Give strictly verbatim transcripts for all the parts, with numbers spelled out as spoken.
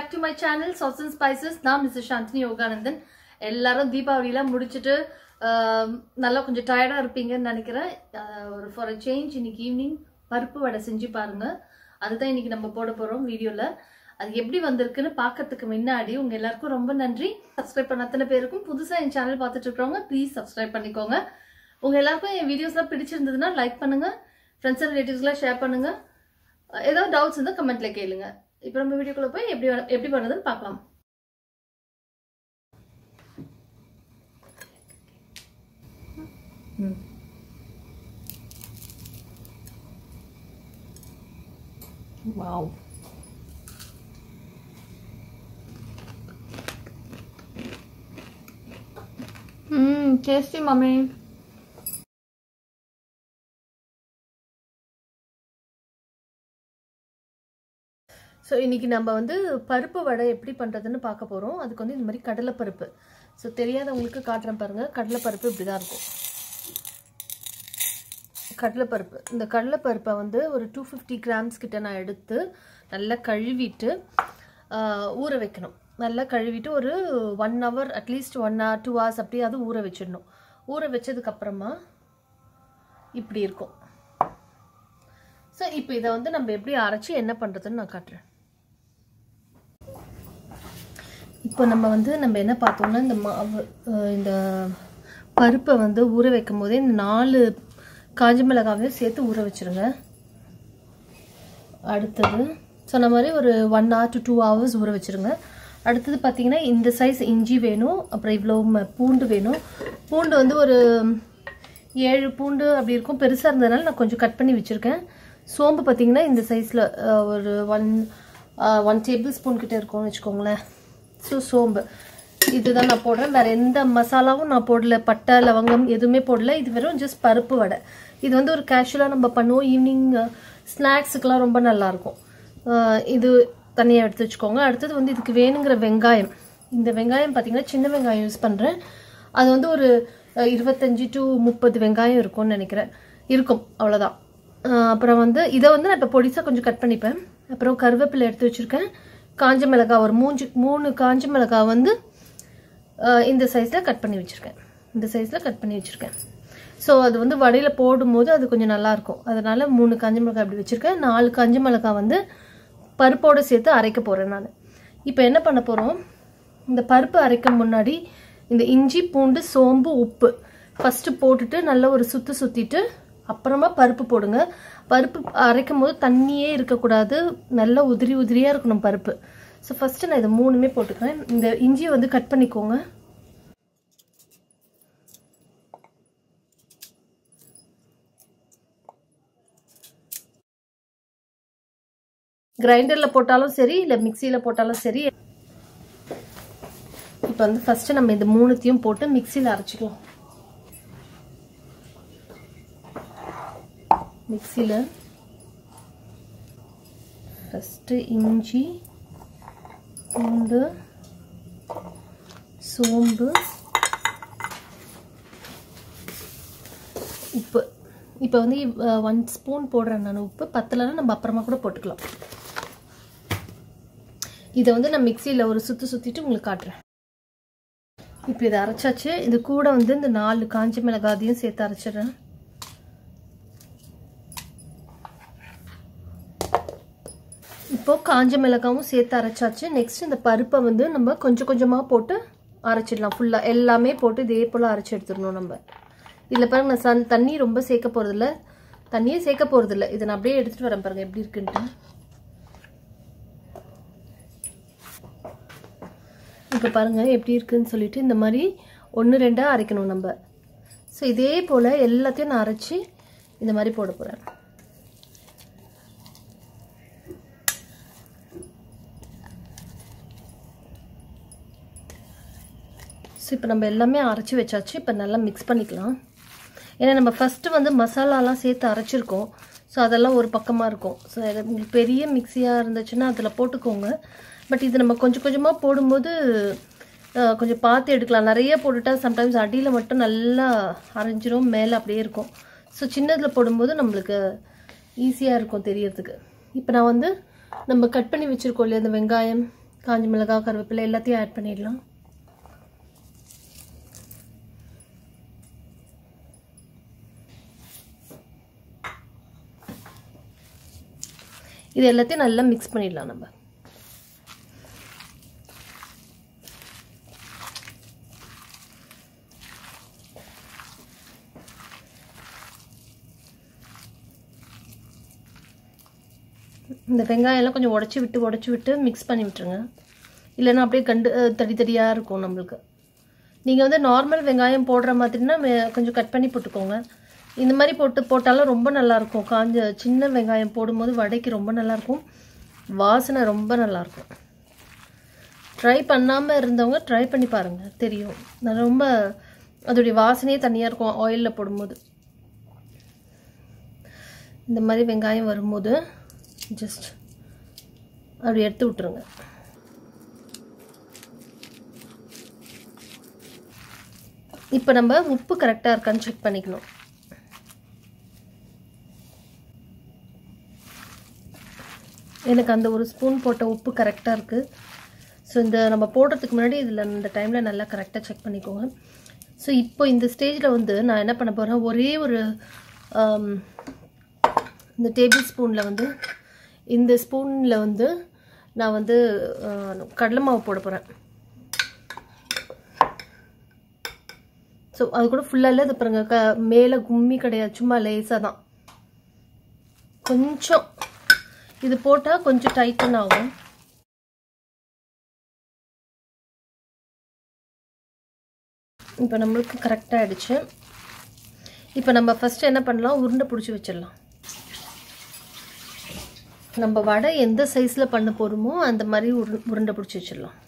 back to my channel Sauce and Spices. நான் mister Chandni Yoganandan. எல்லாரும் தீபாவளில முடிச்சிட்டு நல்லா கொஞ்சம் டயர்டா இருப்பீங்கன்னு நினைக்கிறேன். ஒரு ஃபார் a change இன்னைக்கு ஈவினிங் பருப்பு வடை செஞ்சு பாருங்க. அதுதான் இன்னைக்கு நம்ம போட போறோம் வீடியோல. அது எப்படி வந்திருக்குன்னு பார்க்கிறதுக்கு முன்னாடி உங்க எல்லாருக்கும் ரொம்ப நன்றி. சப்ஸ்கிரைப் பண்ண அத்தனை பேருக்கும் புதுசா என் சேனல் பார்த்துட்டு இருக்கவங்க ப்ளீஸ் சப்ஸ்கிரைப் பண்ணிக்கோங்க. உங்க எல்லாருக்கும் என் வீடியோஸ்லாம் பிடிச்சிருந்ததுன்னா லைக் பண்ணுங்க, ஃப்ரெண்ட்ஸ் அண்ட் ரிலேட்டிவ்ஸ்லாம் ஷேர் பண்ணுங்க. ஏதாவது டவுட்ஸ் இருந்தால் கமெண்ட்ல கேளுங்க. இப்போ நம்ம வீடியோக்குள்ள போய் எப்படி எப்படி பண்ணுறதுன்னு பார்க்கலாம். வாவ், ம் டேஸ்டி மம்மி. ஸோ இன்றைக்கி நம்ம வந்து பருப்பு வடை எப்படி பண்ணுறதுன்னு பார்க்க போகிறோம். அதுக்கு வந்து இந்த மாதிரி கடலைப்பருப்பு, ஸோ தெரியாதவங்களுக்கு காட்டுறேன் பாருங்கள். கடலைப்பருப்பு இப்படி தான் இருக்கும். கடலைப்பருப்பு, இந்த கடலைப்பருப்பை வந்து ஒரு டூ ஃபிஃப்டி கிராம்ஸ் கிட்ட நான் எடுத்து நல்லா கழுவிட்டு ஊற வைக்கணும். நல்லா கழுவிட்டு ஒரு one hour at least one hour two hours அப்படியே அது ஊற வச்சிடணும். ஊற வச்சதுக்கப்புறமா இப்படி இருக்கும். ஸோ இப்போ இதை வந்து நம்ம எப்படி அரைச்சி என்ன பண்ணுறதுன்னு நான் காட்டுறேன். இப்போ நம்ம வந்து நம்ம என்ன பார்த்தோம்னா, இந்த மாவு இந்த பருப்பை வந்து ஊற வைக்கும் போதே இந்த நாலு காஞ்ச மிளகாவையும் சேர்த்து ஊற வச்சுருங்க. அடுத்தது சொன்ன மாதிரி ஒரு one hour to two hours ஊற வச்சுருங்க. அடுத்தது பார்த்தீங்கன்னா இந்த சைஸ் இஞ்சி வேணும், அப்புறம் இவ்வளோ பூண்டு வேணும். பூண்டு வந்து ஒரு ஏழு பூண்டு அப்படி இருக்கும். பெருசாக இருந்ததுனால நான் கொஞ்சம் கட் பண்ணி வச்சுருக்கேன். சோம்பு பார்த்தீங்கன்னா இந்த சைஸில் ஒரு ஒன் ஒன் டேபிள் ஸ்பூன் கிட்டே இருக்கும்னு வச்சுக்கோங்களேன். ஸோ சோம்பு இதுதான் நான் போடுறேன். வேறு எந்த மசாலாவும் நான் போடல, பட்டை லவங்கம் எதுவுமே போடல. இது வெறும் ஜஸ்ட் பருப்பு வடை. இது வந்து ஒரு கேஷுவலாக நம்ம பண்ணுவோம். ஈவினிங் ஸ்நாக்ஸுக்கெலாம் ரொம்ப நல்லாயிருக்கும். இது தனியாக எடுத்து வச்சுக்கோங்க. அடுத்தது வந்து இதுக்கு வேணுங்கிற வெங்காயம். இந்த வெங்காயம் பார்த்தீங்கன்னா சின்ன வெங்காயம் யூஸ் பண்ணுறேன். அது வந்து ஒரு இருபத்தஞ்சி டு முப்பது வெங்காயம் இருக்கும்னு நினைக்கிறேன். இருக்கும், அவ்வளோதான். அப்புறம் வந்து இதை வந்து நான் இப்போ பொடிசாக கொஞ்சம் கட் பண்ணிப்பேன். அப்புறம் கருவேப்பிலை எடுத்து வச்சுருக்கேன். காஞ்ச மிளகாய் ஒரு மூஞ்சு மூணு காஞ்ச மிளகாய் வந்து இந்த சைஸில் கட் பண்ணி வச்சுருக்கேன். இந்த சைஸில் கட் பண்ணி வச்சுருக்கேன். ஸோ அது வந்து வடையில் போடும்போது அது கொஞ்சம் நல்லாயிருக்கும். அதனால் மூணு காஞ்ச மிளகாய் அப்படி வச்சுருக்கேன். நாலு காஞ்ச மிளகாய் வந்து பருப்போடு சேர்த்து அரைக்க போகிறேன் நான். இப்போ என்ன பண்ண போகிறோம், இந்த பருப்பு அரைக்க முன்னாடி இந்த இஞ்சி பூண்டு சோம்பு உப்பு ஃபஸ்ட்டு போட்டுட்டு நல்லா ஒரு சுற்று சுற்றிட்டு அப்புறமா பருப்பு போடுங்க. பருப்பு அரைக்கும் போது தண்ணியே இருக்கக்கூடாது, நல்லா உதிரி உதிரியாக இருக்கணும் பருப்பு. ஸோ ஃபஸ்ட்டு நான் இதை மூணுமே போட்டுக்கிறேன். இந்த இஞ்சியை வந்து கட் பண்ணிக்கோங்க. கிரைண்டரில் போட்டாலும் சரி, இல்லை மிக்சியில் போட்டாலும் சரி. இப்போ வந்து ஃபஸ்ட்டு நம்ம இந்த மூணுத்தையும் போட்டு மிக்சியில் அரைச்சிக்கலாம். மிக்சியில் ஃபஸ்ட்டு இஞ்சி பூண்டு சோம்பு உப்பு. இப்போ வந்து ஒன் ஸ்பூன் போடுறேன் நான். உப்பு பத்தலைன்னா நம்ம அப்புறமா கூட போட்டுக்கலாம். இதை வந்து நான் மிக்சியில் ஒரு சுற்றி சுற்றிட்டு உங்களுக்கு காட்டுறேன். இப்போ இதை அரைச்சாச்சு. இது கூட வந்து இந்த நாலு காஞ்ச மிளகாயையும் சேர்த்து அரைச்சிடுறேன். இப்போது காஞ்ச மிளகாவும் சேர்த்து அரைச்சாச்சு. நெக்ஸ்ட் இந்த பருப்பை வந்து நம்ம கொஞ்சம் கொஞ்சமாக போட்டு அரைச்சிடலாம். ஃபுல்லாக எல்லாமே போட்டு இதே போல் அரைச்சி எடுத்துடணும் நம்ம. இதில் பாருங்க, நான் சன் தண்ணி ரொம்ப சேர்க்க போகிறதில்ல, தண்ணியே சேர்க்க போகிறதில்ல. இதை நான் அப்படியே எடுத்துகிட்டு வரேன் பாருங்கள் எப்படி இருக்குன்ட்டு. இப்போ பாருங்கள் எப்படி இருக்குன்னு சொல்லிட்டு இந்த மாதிரி ஒன்று ரெண்டாக அரைக்கணும் நம்ம. ஸோ இதே போல் எல்லாத்தையும் நான் அரைச்சி இந்த மாதிரி போட போகிறேன். ஸோ இப்போ நம்ம எல்லாமே அரைச்சி வச்சாச்சு. இப்போ நல்லா மிக்ஸ் பண்ணிக்கலாம். ஏன்னா நம்ம ஃபஸ்ட்டு வந்து மசாலாலாம் சேர்த்து அரைச்சிருக்கோம். ஸோ அதெல்லாம் ஒரு பக்கமாக இருக்கும். ஸோ உங்களுக்கு பெரிய மிக்சியாக இருந்துச்சுன்னா அதில் போட்டுக்கோங்க. பட் இது நம்ம கொஞ்சம் கொஞ்சமாக போடும்போது கொஞ்சம் பார்த்து எடுக்கலாம். நிறைய போட்டுட்டா சம்டைம்ஸ் அடியில் மட்டும் நல்லா அரைஞ்சிரும், மேலே அப்படியே இருக்கும். ஸோ சின்னதில் போடும்போது நம்மளுக்கு ஈஸியாக இருக்கும் தெரியறதுக்கு. இப்போ நான் வந்து நம்ம கட் பண்ணி வச்சுருக்கோம் இல்லையா, இந்த வெங்காயம் காஞ்ச மிளகாய், கருவேப்பிலை எல்லாத்தையும் ஆட் பண்ணிடலாம். இது எல்லாத்தையும் நல்லா மிக்ஸ் பண்ணிடலாம் நம்ம. இந்த வெங்காயம் எல்லாம் கொஞ்சம் உடச்சி விட்டு உடச்சி விட்டு மிக்ஸ் பண்ணி விட்டுருங்க. இல்லைன்னா அப்படியே கண்டு தடி தடியாக இருக்கும் நம்மளுக்கு. நீங்கள் வந்து நார்மல் வெங்காயம் போடுற மாதிரினா கொஞ்சம் கட் பண்ணி போட்டுக்கோங்க. இந்த மாதிரி போட்டு போட்டாலும் ரொம்ப நல்லாயிருக்கும். காஞ்ச சின்ன வெங்காயம் போடும்போது வடைக்கு ரொம்ப நல்லாயிருக்கும், வாசனை ரொம்ப நல்லாயிருக்கும். ட்ரை பண்ணாமல் இருந்தவங்க ட்ரை பண்ணி பாருங்கள், தெரியும். நான் ரொம்ப அதோடைய வாசனையே தனியாக இருக்கும் ஆயிலில் போடும்போது. இந்த மாதிரி வெங்காயம் வரும்போது ஜஸ்ட் அப்படி எடுத்து விட்டுருங்க. இப்போ நம்ம உப்பு கரெக்டாக இருக்கான்னு செக் பண்ணிக்கணும். எனக்கு அந்த ஒரு ஸ்பூன் போட்ட உப்பு கரெக்டாக இருக்குது. ஸோ இந்த நம்ம போடுறதுக்கு முன்னாடி இதில் இந்த டைமில் நல்லா கரெக்டாக செக் பண்ணிக்கோங்க. ஸோ இப்போ இந்த ஸ்டேஜில் வந்து நான் என்ன பண்ண போகிறேன், ஒரே ஒரு இந்த டேபிள் ஸ்பூனில் வந்து இந்த ஸ்பூனில் வந்து நான் வந்து கடலை மாவு போட போகிறேன். ஸோ அது கூட ஃபுல்லாக இல்லை, இது பாருங்க, க மேலே கும்மி கிடையாது, சும்மா லேசாக தான். கொஞ்சம் இது போட்டால் கொஞ்சம் டைட்டன் ஆகும். இப்போ நம்மளுக்கு கரெக்டாக ஆகிடுச்சு. இப்போ நம்ம ஃபஸ்ட்டு என்ன பண்ணலாம், உருண்டை பிடிச்சி வச்சிடலாம். நம்ம வடை எந்த சைஸில் பண்ண போகிறோமோ அந்த மாதிரி உரு உருண்டை பிடிச்சி வச்சிடலாம்.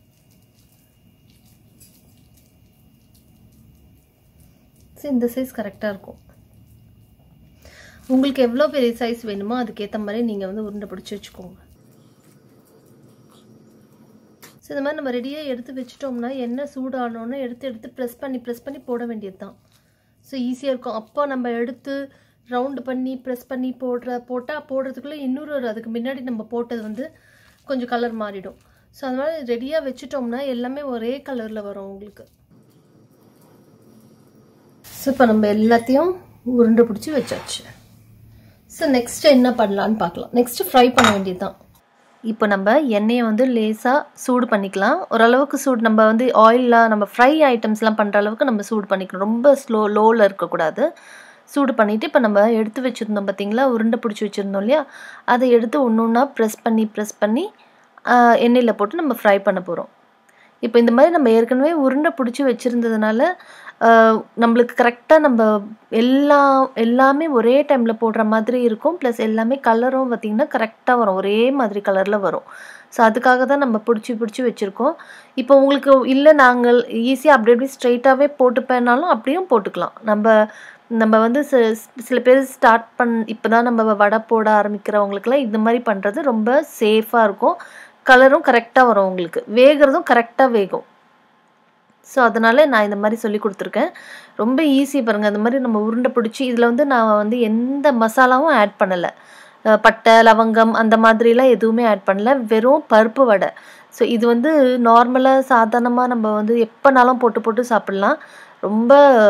சரி, இந்த சைஸ் கரெக்டாக இருக்கும். உங்களுக்கு எவ்வளோ பெரிய சைஸ் வேணுமோ அதுக்கேற்ற மாதிரி நீங்கள் வந்து உருண்டை பிடிச்சி வச்சுக்கோங்க. ஸோ இந்த மாதிரி நம்ம ரெடியாக எடுத்து வச்சிட்டோம்னா எண்ணெய் சூடானோன்னு எடுத்து எடுத்து ப்ரெஸ் பண்ணி ப்ரெஸ் பண்ணி போட வேண்டியது தான். ஸோ ஈஸியாக இருக்கும். அப்போ நம்ம எடுத்து ரவுண்டு பண்ணி ப்ரெஸ் பண்ணி போடுற போட்டால் போடுறதுக்குள்ளே இன்னொரு ஒரு அதுக்கு முன்னாடி நம்ம போட்டது வந்து கொஞ்சம் கலர் மாறிடும். ஸோ அது மாதிரி ரெடியாக வச்சுட்டோம்னா எல்லாமே ஒரே கலரில் வரும் உங்களுக்கு. ஸோ இப்போ நம்ம எல்லாத்தையும் உருண்டை பிடிச்சி வச்சாச்சு. ஸோ நெக்ஸ்ட்டு என்ன பண்ணலான்னு பார்க்கலாம். நெக்ஸ்ட்டு ஃப்ரை பண்ண வேண்டியது தான். இப்போ நம்ம எண்ணெயை வந்து லேசாக சூடு பண்ணிக்கலாம். ஓரளவுக்கு சூடு, நம்ம வந்து ஆயிலெலாம் நம்ம ஃப்ரை ஐட்டம்ஸ்லாம் பண்ணுற அளவுக்கு நம்ம சூடு பண்ணிக்கணும். ரொம்ப ஸ்லோ லோவில் இருக்கக்கூடாது. சூடு பண்ணிவிட்டு இப்போ நம்ம எடுத்து வச்சுருந்தோம் பார்த்தீங்களா, உருண்டை பிடிச்சி வச்சுருந்தோம் இல்லையா, அதை எடுத்து ஒன்று ஒன்றா ப்ரெஸ் பண்ணி ப்ரெஸ் பண்ணி எண்ணெயில் போட்டு நம்ம ஃப்ரை பண்ண போகிறோம். இப்போ இந்த மாதிரி நம்ம ஏற்கனவே உருண்டை பிடிச்சி வச்சுருந்ததுனால நம்மளுக்கு கரெக்டாக நம்ம எல்லா எல்லாமே ஒரே டைமில் போடுற மாதிரி இருக்கும். ப்ளஸ் எல்லாமே கலரும் பார்த்திங்கன்னா கரெக்டாக வரும், ஒரே மாதிரி கலரில் வரும். ஸோ அதுக்காக தான் நம்ம பிடிச்சி பிடிச்சி வச்சுருக்கோம். இப்போ உங்களுக்கு இல்லை நாங்கள் ஈஸியாக அப்படி அப்படி ஸ்ட்ரைட்டாகவே போட்டுப்பேனாலும் அப்படியும் போட்டுக்கலாம். நம்ம நம்ம வந்து சில பேர் ஸ்டார்ட் பண் இப்போ தான் நம்ம வடை போட ஆரம்பிக்கிறவங்களுக்குலாம் இந்த மாதிரி பண்ணுறது ரொம்ப சேஃபாக இருக்கும். கலரும் கரெக்டாக வரும், உங்களுக்கு வேகிறதும் கரெக்டாக வேகும். ஸோ அதனால் நான் இந்த மாதிரி சொல்லி கொடுத்துருக்கேன். ரொம்ப ஈஸி பாருங்கள். அந்த மாதிரி நம்ம உருண்டை பிடிச்சி இதில் வந்து நான் வந்து எந்த மசாலாவும் ஆட் பண்ணலை. பட்டை லவங்கம் அந்த மாதிரிலாம் எதுவுமே ஆட் பண்ணல, வெறும் பருப்பு வடை. ஸோ இது வந்து நார்மலாக சாதாரணமாக நம்ம வந்து எப்போனாலும் போட்டு போட்டு சாப்பிட்லாம். ரொம்ப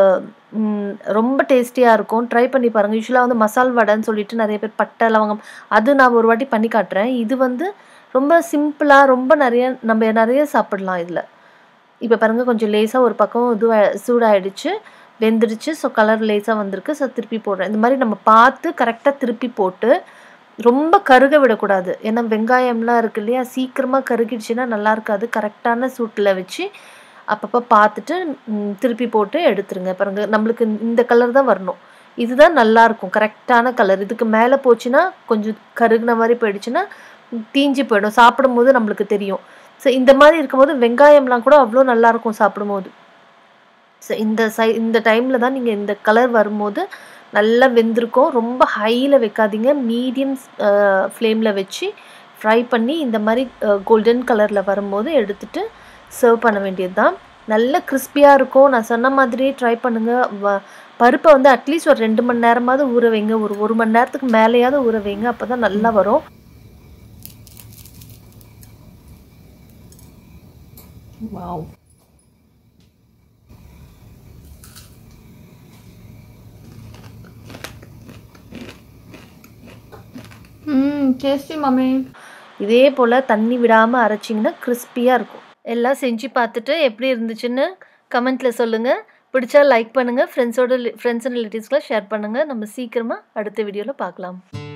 ரொம்ப டேஸ்டியாக இருக்கும். ட்ரை பண்ணி பாருங்கள். யூஸ்வலாக வந்து மசால் வடைன்னு சொல்லிட்டு நிறைய பேர் பட்டை லவங்கம், அது நான் ஒரு வாட்டி பண்ணி காட்டுறேன். இது வந்து ரொம்ப சிம்பிளாக ரொம்ப நிறைய நம்ம நிறைய சாப்பிட்லாம் இதில். இப்போ பாருங்கள், கொஞ்சம் லேசாக ஒரு பக்கம் இது சூடாகிடுச்சு, வெந்துடுச்சு. ஸோ கலர் லேசாக வந்திருக்கு. ஸோ திருப்பி போடுறேன். இந்த மாதிரி நம்ம பார்த்து கரெக்டாக திருப்பி போட்டு ரொம்ப கருக விடக்கூடாது. ஏன்னா வெங்காயம்லாம் இருக்குது இல்லையா, சீக்கிரமாக கருகிடுச்சுன்னா நல்லா இருக்காது. கரெக்டான சூட்டில் வச்சு அப்பப்போ பார்த்துட்டு திருப்பி போட்டு எடுத்துருங்க. பாருங்க, நம்மளுக்கு இந்த கலர் தான் வரணும். இதுதான் நல்லாயிருக்கும், கரெக்டான கலர். இதுக்கு மேலே போச்சுன்னா கொஞ்சம் கருகின மாதிரி போயிடுச்சுன்னா தீஞ்சு போயிடும், சாப்பிடும்போது நம்மளுக்கு தெரியும். ஸோ இந்த மாதிரி இருக்கும்போது வெங்காயம்லாம் கூட அவ்வளோ நல்லாயிருக்கும் சாப்பிடும்போது. ஸோ இந்த சை இந்த டைமில் தான் நீங்கள் இந்த கலர் வரும்போது நல்லா வெந்திருக்கும். ரொம்ப ஹையில் வைக்காதீங்க, மீடியம் ஃப்ளேமில் வச்சு ஃப்ரை பண்ணி இந்த மாதிரி கோல்டன் கலரில் வரும்போது எடுத்துகிட்டு சர்வ் பண்ண வேண்டியது தான். நல்ல கிறிஸ்பியாக இருக்கும். நான் சொன்ன மாதிரியே ட்ரை பண்ணுங்கள். வ பருப்பை வந்து அட்லீஸ்ட் ஒரு ரெண்டு மணி நேரமாவது ஊற வைங்க, ஒரு ஒரு மணி நேரத்துக்கு மேலேயாவது ஊற வைங்க, அப்போ தான் நல்லா வரும். வாவ். ம் டேஸ்டி மம்மி. இதே போல் தண்ணி விடாமல் அரைச்சிங்கன்னா கிறிஸ்பியாக இருக்கும். எல்லாம் செஞ்சு பார்த்துட்டு எப்படி இருந்துச்சுன்னு கமெண்ட்டில் சொல்லுங்கள். பிடிச்சா லைக் பண்ணுங்கள், ஃப்ரெண்ட்ஸோட ஃப்ரெண்ட்ஸ் அண்ட் ரிலேட்டிவ்ஸ்க்குலாம் ஷேர் பண்ணுங்கள். நம்ம சீக்கிரமாக அடுத்த வீடியோவில் பார்க்கலாம்.